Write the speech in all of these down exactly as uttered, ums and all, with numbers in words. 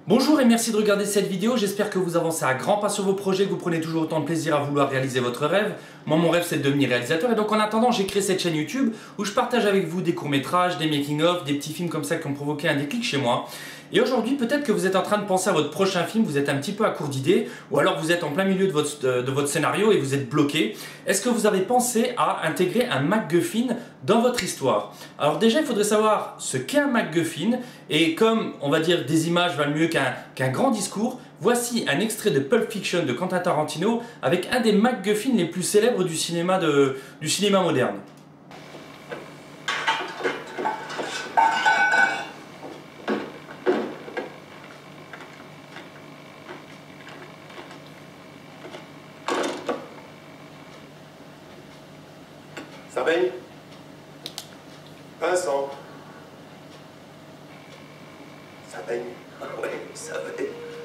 Bonjour et merci de regarder cette vidéo, j'espère que vous avancez à grands pas sur vos projets, que vous prenez toujours autant de plaisir à vouloir réaliser votre rêve. Moi mon rêve c'est de devenir réalisateur et donc en attendant j'ai créé cette chaîne YouTube où je partage avec vous des courts-métrages, des making-of, des petits films comme ça qui ont provoqué un déclic chez moi. Et aujourd'hui peut-être que vous êtes en train de penser à votre prochain film, vous êtes un petit peu à court d'idées ou alors vous êtes en plein milieu de votre, de, de votre scénario et vous êtes bloqué. Est-ce que vous avez pensé à intégrer un MacGuffin dans votre histoire? Alors déjà il faudrait savoir ce qu'est un MacGuffin et comme on va dire des images valent mieux qu'un qu'un grand discours, voici un extrait de Pulp Fiction de Quentin Tarantino avec un des MacGuffins les plus célèbres du cinéma, de, du cinéma moderne. Ça baigne? Vincent. Ça baigne? Ouais, ça baigne.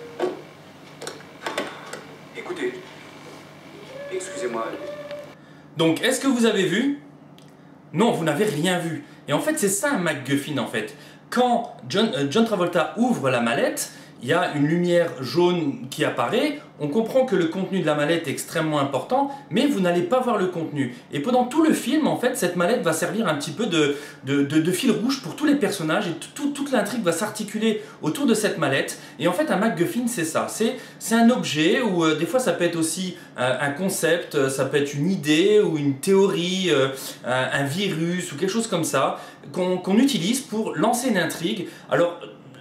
Écoutez, excusez-moi. Donc est-ce que vous avez vu? Non, vous n'avez rien vu. Et en fait c'est ça un MacGuffin en fait. Quand John, euh, John Travolta ouvre la mallette, il y a une lumière jaune qui apparaît, on comprend que le contenu de la mallette est extrêmement important, mais vous n'allez pas voir le contenu. Et pendant tout le film, en fait, cette mallette va servir un petit peu de, de, de, de fil rouge pour tous les personnages et tout, toute l'intrigue va s'articuler autour de cette mallette. Et en fait, un MacGuffin, c'est ça. C'est un objet où euh, des fois ça peut être aussi euh, un concept, ça peut être une idée ou une théorie, euh, un, un virus ou quelque chose comme ça qu'on qu'on utilise pour lancer une intrigue. Alors,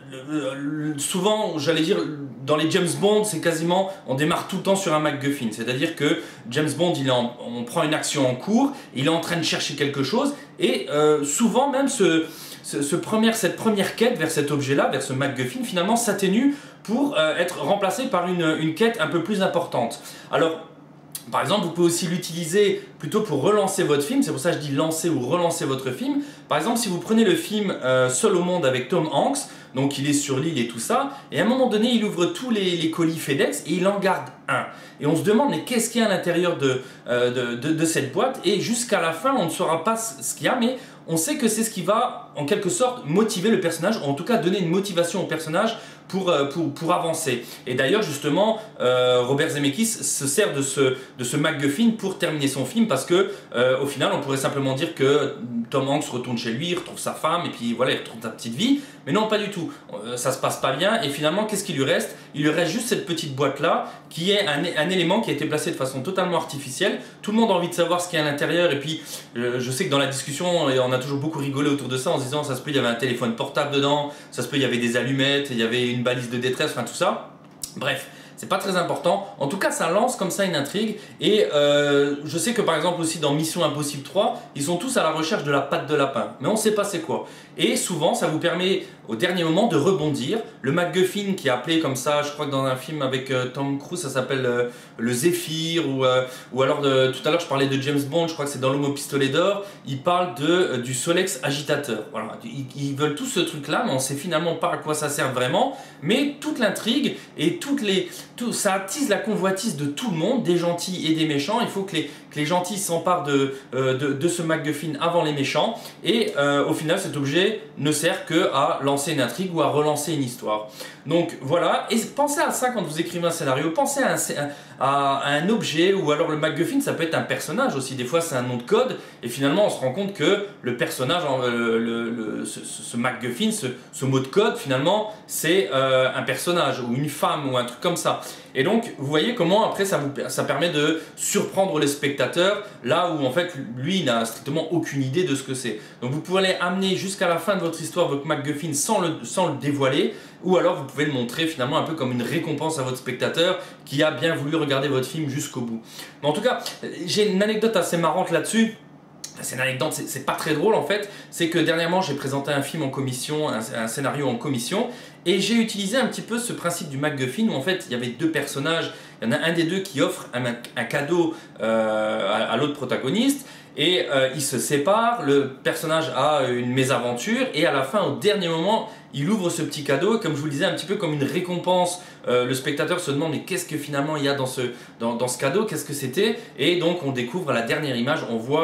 souvent, j'allais dire, dans les James Bond, c'est quasiment, on démarre tout le temps sur un MacGuffin. C'est-à-dire que James Bond, il est en, on prend une action en cours, il est en train de chercher quelque chose, et euh, souvent même ce, ce, ce premier, cette première quête vers cet objet-là, vers ce MacGuffin, finalement s'atténue pour euh, être remplacée par une, une quête un peu plus importante. Alors, par exemple, vous pouvez aussi l'utiliser plutôt pour relancer votre film, c'est pour ça que je dis lancer ou relancer votre film. Par exemple, si vous prenez le film euh, Seul au monde avec Tom Hanks, donc il est sur l'île et tout ça, et à un moment donné, il ouvre tous les, les colis FedEx et il en garde un. Et on se demande, mais qu'est-ce qu'il y a à l'intérieur de, euh, de, de, de cette boîte? Et jusqu'à la fin, on ne saura pas ce qu'il y a, mais on sait que c'est ce qui va, en quelque sorte, motiver le personnage, ou en tout cas donner une motivation au personnage pour, pour, pour avancer. Et d'ailleurs, justement, euh, Robert Zemeckis se sert de ce, de ce MacGuffin pour terminer son film, parce que euh, au final, on pourrait simplement dire que Tom Hanks retourne chez lui, il retrouve sa femme, et puis voilà, il retrouve sa petite vie. Mais non, pas du tout. Euh, ça se passe pas bien, et finalement, qu'est-ce qui lui reste? Il lui reste juste cette petite boîte-là, qui est un, un élément qui a été placé de façon totalement artificielle. Tout le monde a envie de savoir ce qu'il y a à l'intérieur, et puis euh, je sais que dans la discussion, on a toujours beaucoup rigolé autour de ça en se disant ça se peut il y avait un téléphone portable dedans, ça se peut il y avait des allumettes, il y avait une balise de détresse, enfin tout ça. Bref, c'est pas très important. En tout cas, ça lance comme ça une intrigue. Et euh, je sais que par exemple aussi dans Mission Impossible trois, ils sont tous à la recherche de la patte de lapin. Mais on ne sait pas c'est quoi. Et souvent, ça vous permet au dernier moment de rebondir. Le MacGuffin qui est appelé comme ça, je crois que dans un film avec euh, Tom Cruise, ça s'appelle euh, le Zéphyr. Ou, euh, ou alors, de, tout à l'heure, je parlais de James Bond, je crois que c'est dans L'Homme au pistolet d'or. Ils parlent de, euh, du Solex agitateur. Voilà. Ils, ils veulent tous ce truc-là, mais on ne sait finalement pas à quoi ça sert vraiment. Mais toute l'intrigue et toutes les... Tout, ça attise la convoitise de tout le monde, des gentils et des méchants. Il faut que les, que les gentils s'emparent de, euh, de, de ce MacGuffin avant les méchants. Et euh, au final, cet objet ne sert que à lancer une intrigue ou à relancer une histoire. Donc voilà, et pensez à ça quand vous écrivez un scénario, pensez à un, à, à un objet, ou alors le MacGuffin, ça peut être un personnage aussi. Des fois, c'est un nom de code, et finalement, on se rend compte que le personnage, le, le, le, ce, ce MacGuffin, ce, ce mot de code, finalement, c'est euh, un personnage, ou une femme, ou un truc comme ça. Et donc, vous voyez comment après ça, vous, ça permet de surprendre le spectateur, là où en fait, lui, il n'a strictement aucune idée de ce que c'est. Donc, vous pouvez aller amener jusqu'à la fin de votre histoire votre MacGuffin sans le, sans le dévoiler, ou alors vous pouvez le montrer finalement un peu comme une récompense à votre spectateur qui a bien voulu regarder votre film jusqu'au bout. Mais en tout cas, j'ai une anecdote assez marrante là-dessus. C'est une anecdote, c'est pas très drôle en fait, c'est que dernièrement j'ai présenté un film en commission, un, un scénario en commission, et j'ai utilisé un petit peu ce principe du MacGuffin où en fait il y avait deux personnages, il y en a un des deux qui offre un, un cadeau euh, à, à l'autre protagoniste, et euh, ils se séparent, le personnage a une mésaventure, et à la fin, au dernier moment, il ouvre ce petit cadeau, et comme je vous le disais, un petit peu comme une récompense, euh, le spectateur se demande mais qu'est-ce que finalement il y a dans ce, dans, dans ce cadeau, qu'est-ce que c'était, et donc on découvre à la dernière image, on voit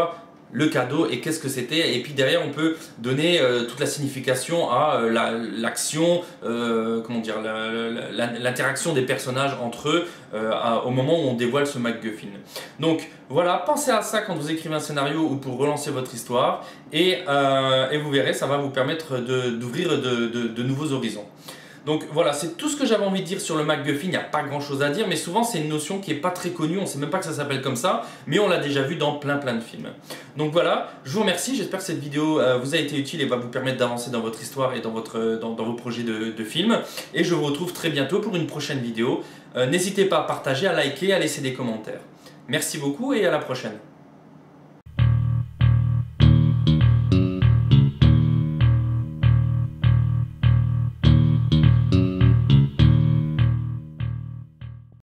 le cadeau et qu'est-ce que c'était. Et puis derrière, on peut donner euh, toute la signification à euh, l'action, la, euh, comment dire, l'interaction des personnages entre eux euh, à, au moment où on dévoile ce MacGuffin. Donc voilà, pensez à ça quand vous écrivez un scénario ou pour relancer votre histoire et, euh, et vous verrez, ça va vous permettre d'ouvrir de, de, de, de nouveaux horizons. Donc voilà, c'est tout ce que j'avais envie de dire sur le MacGuffin. Il n'y a pas grand chose à dire, mais souvent c'est une notion qui n'est pas très connue, on ne sait même pas que ça s'appelle comme ça, mais on l'a déjà vu dans plein plein de films. Donc voilà, je vous remercie, j'espère que cette vidéo euh, vous a été utile et va vous permettre d'avancer dans votre histoire et dans, votre, dans, dans vos projets de, de films. Et je vous retrouve très bientôt pour une prochaine vidéo. Euh, N'hésitez pas à partager, à liker, à laisser des commentaires. Merci beaucoup et à la prochaine.